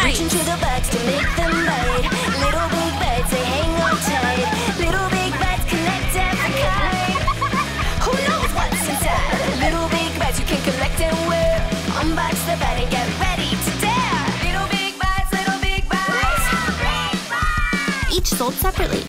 Reach into the box to make them bite. Little big bites, they hang on tight. Little big bites connect every kind. Who knows what's inside? Little big bites you can collect and wear. Unbox the bite and get ready to dare. Little big bites, little big bites. Little big bites. Each sold separately.